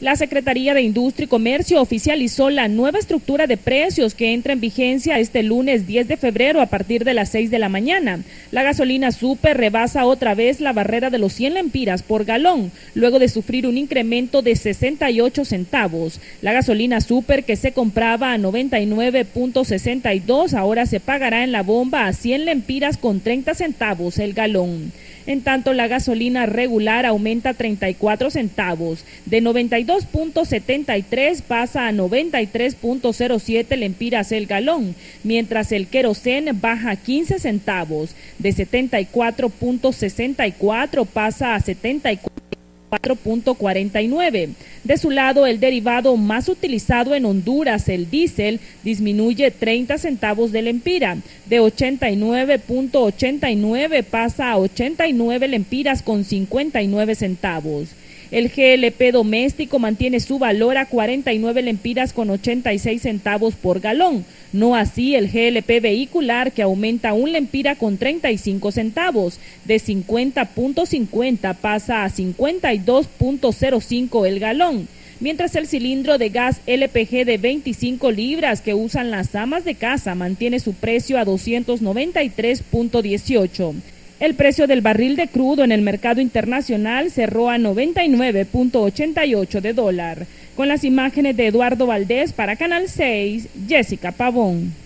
La Secretaría de Industria y Comercio oficializó la nueva estructura de precios que entra en vigencia este lunes 10 de febrero a partir de las 6 de la mañana. La gasolina Super rebasa otra vez la barrera de los 100 lempiras por galón, luego de sufrir un incremento de 68 centavos. La gasolina Super, que se compraba a 99.62, ahora se pagará en la bomba a 100 lempiras con 30 centavos el galón. En tanto, la gasolina regular aumenta 34 centavos, de 92.73 pasa a 93.07 lempiras el galón, mientras el querosén baja 15 centavos, de 74.64 pasa a 74.49. De su lado, el derivado más utilizado en Honduras, el diésel, disminuye 30 centavos de lempira, de 89.89 pasa a 89 lempiras con 59 centavos. El GLP doméstico mantiene su valor a 49 lempiras con 86 centavos por galón, no así el GLP vehicular, que aumenta 1 lempira con 35 centavos, de 50.50 pasa a 52.05 el galón, mientras el cilindro de gas LPG de 25 libras que usan las amas de casa mantiene su precio a 293.18. El precio del barril de crudo en el mercado internacional cerró a 99.88 de dólar. Con las imágenes de Eduardo Valdés para Canal 6, Jessica Pavón.